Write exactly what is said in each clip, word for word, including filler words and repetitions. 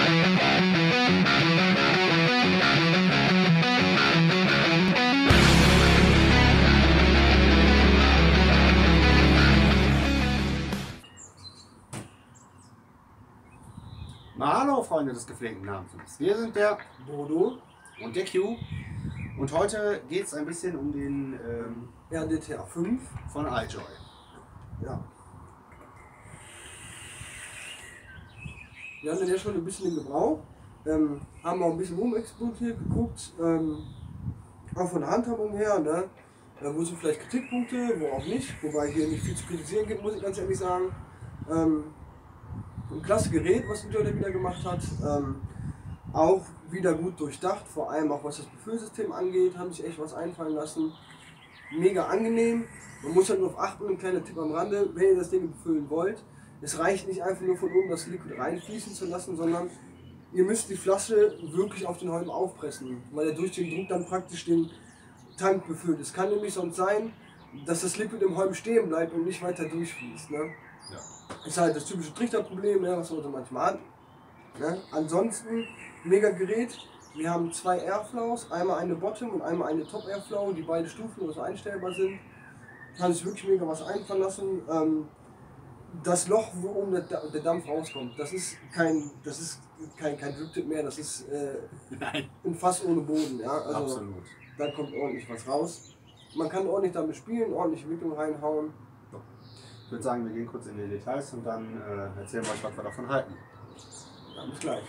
Na, hallo Freunde des gepflegten Namens. Wir sind der Bodo und der Q und heute geht es ein bisschen um den ähm, R D T A fünf von iJoy. Ja. Wir haben den ja schon ein bisschen in Gebrauch, ähm, haben auch ein bisschen rumexportiert, geguckt, ähm, auch von der Handhabung her, ne? äh, wo sind vielleicht Kritikpunkte, wo auch nicht, wobei hier nicht viel zu kritisieren gibt, muss ich ganz ehrlich sagen. Ähm, ein klasse Gerät, was iJoy da wieder gemacht hat, ähm, auch wieder gut durchdacht, vor allem auch was das Befüllsystem angeht, haben sich echt was einfallen lassen. Mega angenehm, man muss halt nur auf achten, ein kleiner Tipp am Rande, wenn ihr das Ding befüllen wollt. Es reicht nicht einfach nur von oben das Liquid reinfließen zu lassen, sondern ihr müsst die Flasche wirklich auf den Holm aufpressen, weil er durch den Druck dann praktisch den Tank befüllt. Es kann nämlich sonst sein, dass das Liquid im Holm stehen bleibt und nicht weiter durchfließt. Ne? Ja. Ist halt das typische Trichterproblem, ne, was man so manchmal hat. Ne? Ansonsten, mega Gerät. Wir haben zwei Airflows, einmal eine Bottom und einmal eine Top Airflow, die beide stufenlos einstellbar sind. Kann sich wirklich mega was einfallen lassen. Ähm, das Loch, wo oben der, der Dampf rauskommt, das ist kein, das ist kein, kein Drip-Tip mehr, das ist äh, ein Fass ohne Boden. Ja? Also, absolut. Da kommt ordentlich was raus. Man kann ordentlich damit spielen, ordentlich Wicklung reinhauen. Ich würde sagen, wir gehen kurz in die Details und dann äh, erzählen wir euch, was wir davon halten. Ja, bis gleich.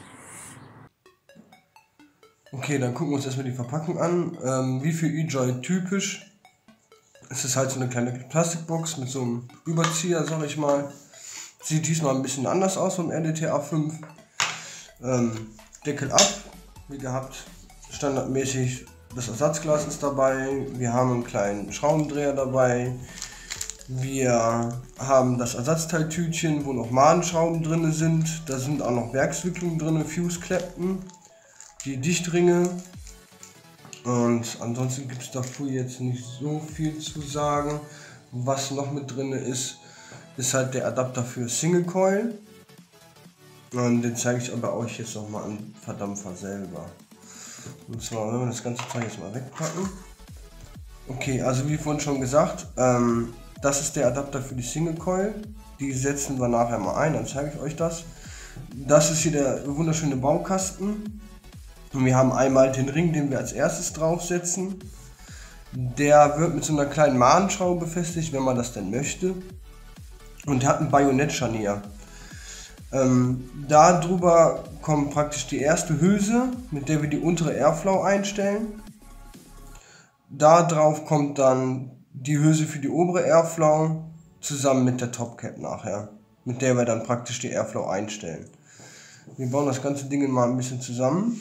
Okay, dann gucken wir uns erstmal die Verpackung an. Ähm, wie für iJoy typisch. Es ist halt so eine kleine Plastikbox mit so einem Überzieher, sag ich mal. Sieht diesmal ein bisschen anders aus vom R D T A fünf. Ähm, Deckel ab, wie gehabt. Standardmäßig das Ersatzglas ist dabei. Wir haben einen kleinen Schraubendreher dabei. Wir haben das Ersatzteiltütchen, wo noch Madenschrauben drin sind. Da sind auch noch Werkswicklungen drin, Fuse-Kleppen, die Dichtringe. Und ansonsten gibt es dafür jetzt nicht so viel zu sagen. Was noch mit drin ist, ist halt der Adapter für Single Coil. Und den zeige ich aber euch jetzt nochmal am Verdampfer selber. Und zwar, wenn wir das ganze Zeug jetzt mal wegpacken. Okay, also wie vorhin schon gesagt, ähm, das ist der Adapter für die Single Coil. Die setzen wir nachher mal ein, dann zeige ich euch das. Das ist hier der wunderschöne Baukasten. Und wir haben einmal den Ring, den wir als erstes draufsetzen. Der wird mit so einer kleinen Madenschraube befestigt, wenn man das denn möchte. Und hat ein Bajonettscharnier. Ähm, da drüber kommt praktisch die erste Hülse, mit der wir die untere Airflow einstellen. Da drauf kommt dann die Hülse für die obere Airflow zusammen mit der Topcap nachher, mit der wir dann praktisch die Airflow einstellen. Wir bauen das ganze Ding mal ein bisschen zusammen.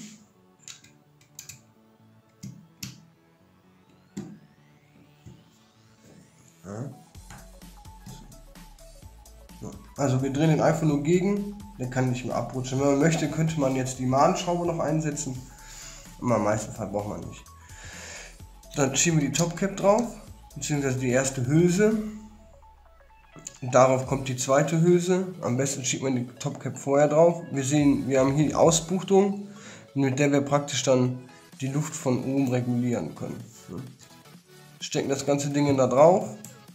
Ja. Also wir drehen den einfach nur gegen, der kann nicht mehr abrutschen. Wenn man möchte, könnte man jetzt die Madenschraube noch einsetzen, aber am meisten Fall braucht man nicht. Dann schieben wir die Topcap drauf, beziehungsweise die erste Hülse. Darauf kommt die zweite Hülse. Am besten schiebt man die Topcap vorher drauf. Wir sehen, wir haben hier die Ausbuchtung, mit der wir praktisch dann die Luft von oben regulieren können. Stecken das ganze Ding da drauf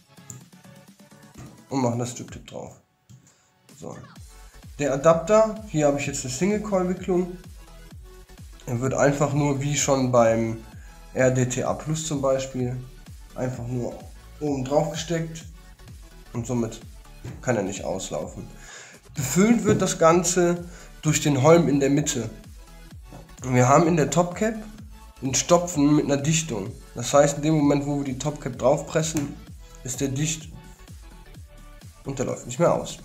und machen das Drip-Tip drauf. So. Der Adapter, hier habe ich jetzt eine Single-Coil-Wicklung. Er wird einfach nur wie schon beim R D T A Plus zum Beispiel einfach nur oben drauf gesteckt und somit kann er nicht auslaufen. Befüllt wird das Ganze durch den Holm in der Mitte. Wir haben in der Topcap einen Stopfen mit einer Dichtung. Das heißt, in dem Moment, wo wir die Topcap drauf pressen, ist der dicht und der läuft nicht mehr aus.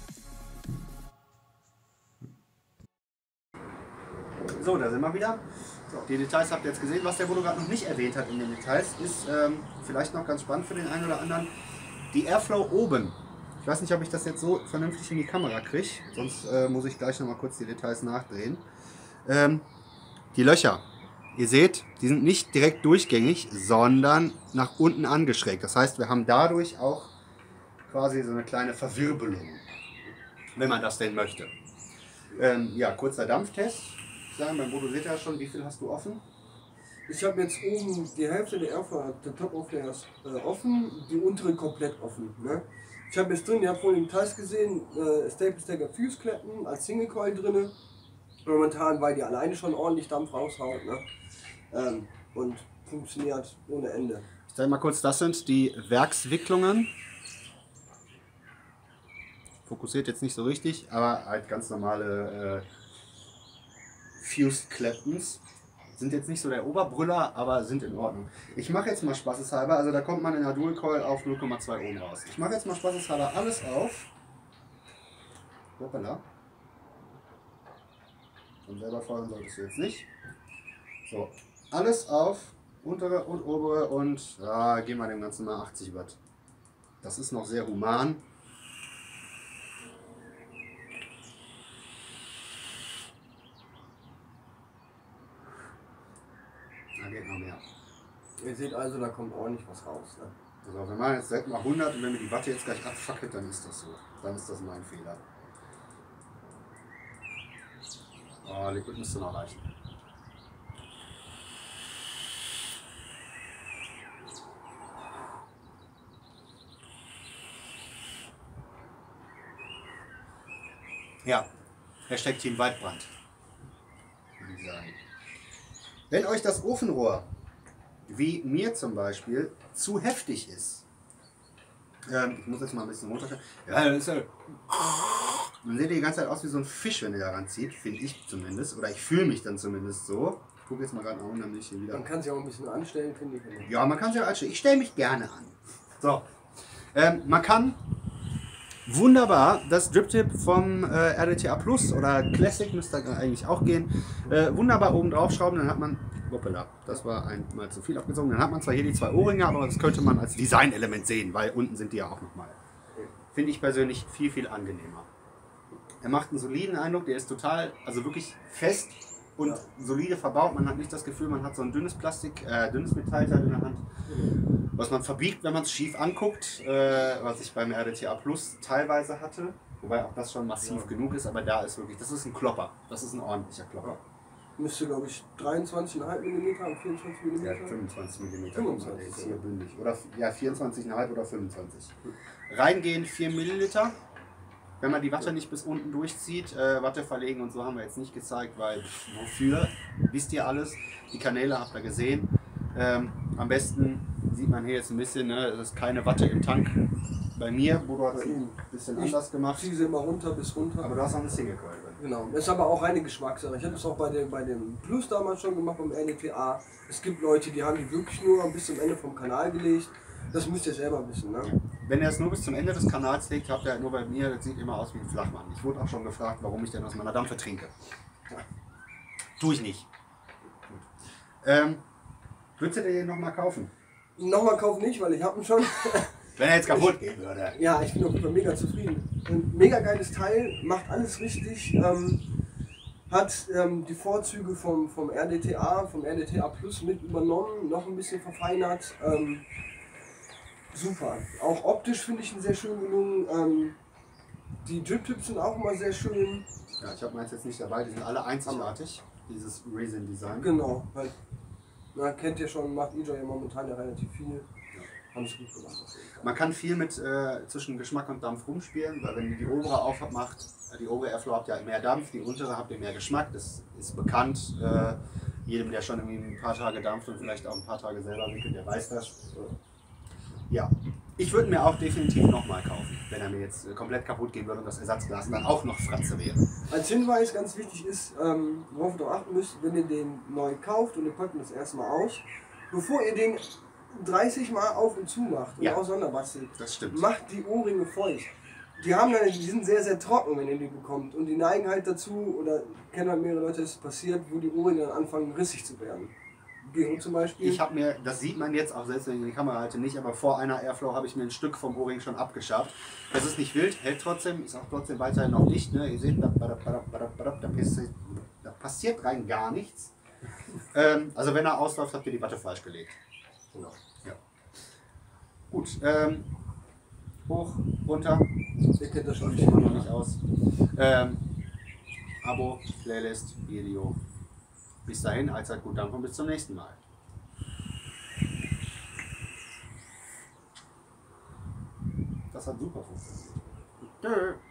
So, da sind wir wieder. Die Details habt ihr jetzt gesehen. Was der Bodo gerade noch nicht erwähnt hat in den Details, ist ähm, vielleicht noch ganz spannend für den einen oder anderen. Die Airflow oben. Ich weiß nicht, ob ich das jetzt so vernünftig in die Kamera kriege, sonst äh, muss ich gleich noch mal kurz die Details nachdrehen. Ähm, die Löcher. Ihr seht, die sind nicht direkt durchgängig, sondern nach unten angeschrägt. Das heißt, wir haben dadurch auch quasi so eine kleine Verwirbelung, wenn man das denn möchte. Ähm, ja, kurzer Dampftest. Sagen, beim Bodo seht ihr ja schon, wie viel hast du offen? Ich habe jetzt oben die Hälfte der Airflow, der Top-Aufnäher ist äh, offen, die untere komplett offen. Ne? Ich habe jetzt drin, ihr habt vorhin den Details gesehen, äh, Staple Stacker Fuse-Kletten als Single Coil drin. Momentan, weil die alleine schon ordentlich Dampf raushaut. Ne? Ähm, und funktioniert ohne Ende. Ich zeige mal kurz, das sind die Werkswicklungen. Fokussiert jetzt nicht so richtig, aber halt ganz normale äh, Fused-Klettens. Sind jetzt nicht so der Oberbrüller, aber sind in Ordnung. Ich mache jetzt mal spaßeshalber, also da kommt man in der Dual Coil auf null Komma zwei Ohm raus. Ich mache jetzt mal spaßeshalber alles auf. Hoppala. Und selber feuern solltest du jetzt nicht. So, alles auf, untere und obere und ja, gehen wir dem Ganzen mal achtzig Watt. Das ist noch sehr human. Da geht noch mehr. Ihr seht also, da kommt ordentlich was raus. Ne? Also wir machen jetzt direkt mal hundert und wenn mir die Watte jetzt gleich abfackelt, dann ist das so. Dann ist das mein Fehler. Oh, Liquid müsste noch reichen. Ja, Hashtag Team Waldbrand. Würde ich sagen. Wenn euch das Ofenrohr, wie mir zum Beispiel, zu heftig ist, ähm, ich muss jetzt mal ein bisschen runterstellen. Ja, das ist ja. Man sieht die ganze Zeit aus wie so ein Fisch, wenn ihr daran zieht, finde ich zumindest. Oder ich fühle mich dann zumindest so. Ich gucke jetzt mal gerade an, damit ich hier wieder. Man kann sich auch ein bisschen anstellen, finde ich. Ja, man kann sich auch anstellen. Ich stelle mich gerne an. So. Ähm, man kann wunderbar das Drip-Tip vom äh, R D T A Plus oder Classic müsste da eigentlich auch gehen. Äh, wunderbar oben drauf schrauben, dann hat man. Hoppala, das war einmal zu viel abgezogen. Dann hat man zwar hier die zwei Ohrringe, aber das könnte man als Designelement sehen, weil unten sind die ja auch nochmal. Finde ich persönlich viel, viel angenehmer. Er macht einen soliden Eindruck, der ist total, also wirklich fest und ja. solide verbaut. Man hat nicht das Gefühl, man hat so ein dünnes Plastik, äh, dünnes Metallteil in der Hand, was man verbiegt, wenn man es schief anguckt, äh, was ich beim R D T A Plus teilweise hatte. Wobei auch das schon massiv ja. genug ist, aber da ist wirklich, das ist ein Klopper. Das ist ein ordentlicher Klopper. Müsste, glaube ich, dreiundzwanzig Komma fünf Millimeter haben, vierundzwanzig Millimeter. Ja, fünfundzwanzig Millimeter. fünfundzwanzig, ist hier bündig. Oder ja, vierundzwanzig Komma fünf oder fünfundzwanzig. Reingehen vier Milliliter. Wenn man die Watte nicht bis unten durchzieht, äh, Watte verlegen und so haben wir jetzt nicht gezeigt, weil pff, wofür? Wisst ihr alles. Die Kanäle habt ihr gesehen. Ähm, am besten sieht man hier jetzt ein bisschen, ne, es ist keine Watte im Tank. Bei mir, wo du hast ein bisschen ich anders gemacht. Ich ziehe sie immer runter bis runter. Aber du hast auch eine Single Coil drin. Genau, das ist aber auch reine Geschmackssache. Ich habe das auch bei dem, bei dem Plus damals schon gemacht, beim N D T A. Es gibt Leute, die haben die wirklich nur bis zum Ende vom Kanal gelegt. Das müsst ihr selber wissen. Ne? Wenn ihr es nur bis zum Ende des Kanals legt, habt ihr halt nur bei mir, das sieht immer aus wie ein Flachmann. Ich wurde auch schon gefragt, warum ich denn aus meiner Dampfe trinke. Ja. Tue ich nicht. Gut. Ähm, würdest du den nochmal kaufen? Nochmal kaufen nicht, weil ich habe ihn schon. Wenn er jetzt kaputt gehen würde. Ja, ich bin auf jeden Fall mega zufrieden. Ein mega geiles Teil, macht alles richtig. Ähm, hat ähm, die Vorzüge vom, vom R D T A, vom R D T A Plus mit übernommen, noch ein bisschen verfeinert. Ähm, super. Auch optisch finde ich ihn sehr schön gelungen. Ähm, die Drip-Tips sind auch immer sehr schön. Ja, ich habe meins jetzt nicht dabei, die sind alle einzigartig, dieses Resin-Design. Genau, weil, na, kennt ihr schon, macht E J ja momentan ja relativ viel. Ja. Haben es gut gemacht. Man kann viel mit äh, zwischen Geschmack und Dampf rumspielen, weil wenn ihr die obere aufmacht, die obere Airflow habt ihr mehr Dampf, die untere habt ihr mehr Geschmack, das ist bekannt. Äh, jedem, der schon irgendwie ein paar Tage dampft und vielleicht auch ein paar Tage selber wickelt, der weiß das. Ja, ich würde mir auch definitiv nochmal kaufen, wenn er mir jetzt komplett kaputt gehen würde und das Ersatzglas dann auch noch Fratze wäre. Als Hinweis ganz wichtig ist, ähm, worauf ihr doch achten müsst, wenn ihr den neu kauft und ihr packt ihn das erste Mal aus, bevor ihr den dreißig Mal auf und zu macht und ja, auseinanderbastelt, das stimmt. Macht die Ohrringe feucht. Die, haben dann, die sind sehr, sehr trocken, wenn ihr die bekommt. Und die neigen halt dazu, oder kennen halt mehrere Leute, das ist passiert, wo die Ohrringe dann anfangen rissig zu werden. Gero zum Beispiel. Ich habe mir, das sieht man jetzt auch selbst wenn ich die Kamera halte nicht, aber vor einer Airflow habe ich mir ein Stück vom Ohrring schon abgeschabt. Das ist nicht wild, hält trotzdem, ist auch trotzdem weiterhin noch dicht. Ne? Ihr seht, da, da, da, da, da, passiert, da passiert rein gar nichts. ähm, also wenn er ausläuft, habt ihr die Watte falsch gelegt. Genau. Ja. Gut, ähm, hoch, runter. Ihr kennt das schon. Ich noch nicht aus. Ähm, Abo, Playlist, Video. Bis dahin, allzeit gut Dank und bis zum nächsten Mal. Das hat super funktioniert. Tschö.